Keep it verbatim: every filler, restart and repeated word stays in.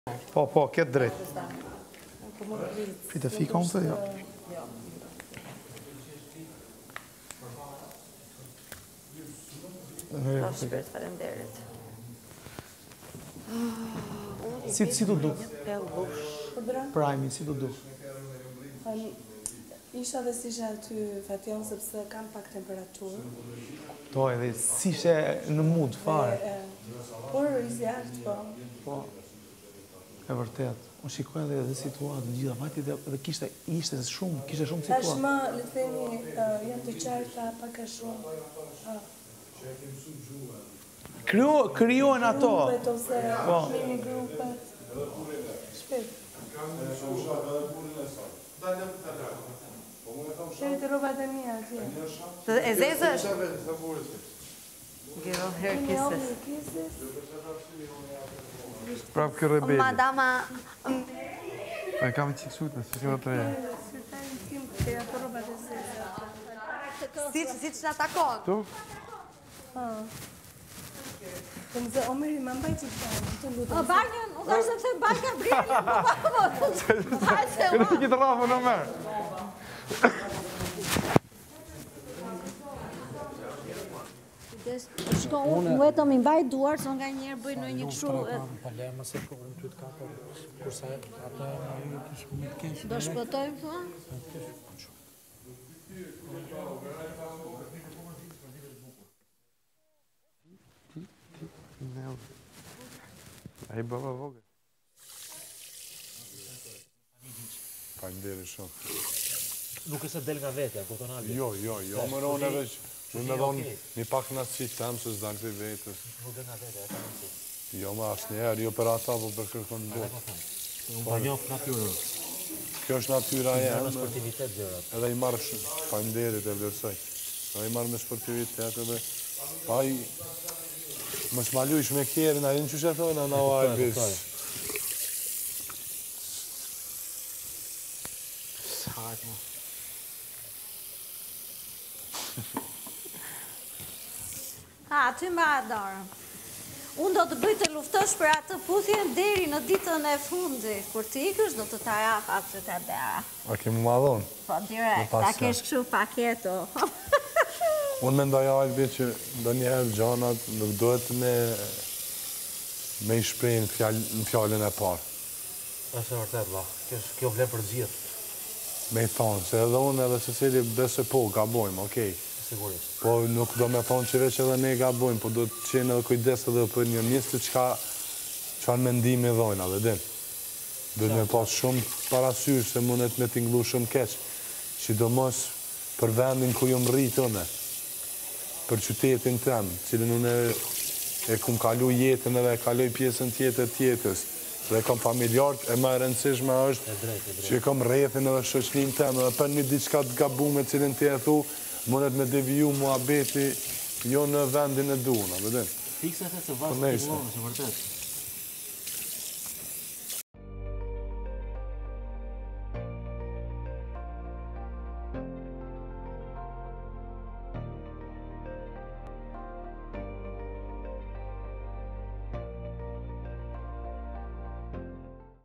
Po, po, këtë drejt. Pite fika unë të, jo. Po, shpirt, falenderit. Si të duk? Prime, si të duk? Isha dhe si isha aty Fation, sepse kam pak temperaturë. To, edhe si ishe në mood, fare. Por, i zjartë, po. Po, e vërtet. Unë shikoj edhe dhe situatë në gjitha vajti dhe kishte, ishte shumë, kishte shumë situatë. Tashma, le të themi, janë të qarta, pak a shumë. Kryojnë ato. Grupet ose mini grupet. Shpet. Shëri të robat e mija, atje. E zezë është? Gjero herkises. Prap kjo rebeli. Madama... E kam qikë sutën, se që të e. Syrtajnë tim të ato robat e zezë. Si që në takon? Tu? Të mëzë, Omeri, ma mbaj që të lutë. O, banjën, u ka shëtë të banjën brinjën. Këtë të kitë rafë në merë. Shko unë vetëm i mbaj duar, se nga njerë bëj në një këshu... Palema se përën të të kapër, kurse ata ju kishë me të kesh. Do shpëtojmë, thua? A i bëva vogë. Pa i nderi shumë. Nuk e se del nga vete, ku të nalë? Jo, jo, jo, më ronë e veç. Më me dhonë një pak në atë qikë temë se s'dalë për vetës. Nuk e nga vete, e ta në qikë. Jo, ma asë njerë, jo për ata, po për kërkon në botë. Unë pa njofë natyrën. Kjo është natyra jemë. Në sportivitet zërat. Edhe i marrë shumë, pa i nderit e vlerësaj. Edhe i marrë me sportivitet edhe... Pa i... Më shmalu ish me kjerën, a i në që që thonë, a na o ajbis. Sajt, ma. Ha, ty ma adarë. Unë do të bëj të luftosh për atë puthjen deri në ditën e fundit. Kur të ikësh, do të ta jap atë të bera. A ke më madhon? Po, direkt, ta kesh këshu paketo. Unë me ndaj albi që do njerë gjanat nuk dohet me me i shprejnë në fjallin e parë. Ese vërtet, ba. Kjo vle për gjithë. Me i thonë, se edhe unë edhe se cili bese po, gabojmë, okej. Sigurisht. Po nuk do me thonë që veç edhe ne gabojmë, po do të qenë edhe kujdes edhe për një njështë qka qanë mendimi dhojna, dhe din. Do të me pas shumë parasysh se mundet me t'inglu shumë keq, që do mos për vendin ku ju më rritë une, për qytetin tem, cilën unë e kum kalu jetën edhe e kaloj pjesën tjetër tjetës, dhe kam familjarët, e ma e rëndësishme është që e kam rrethin edhe shoqnin tem, edhe për një diçka të gabume cilën të e thu, mundet me deviju mua beti jo në vendin e duna, vedin? Fikse e the se vazhë të të lonë, se vërtet.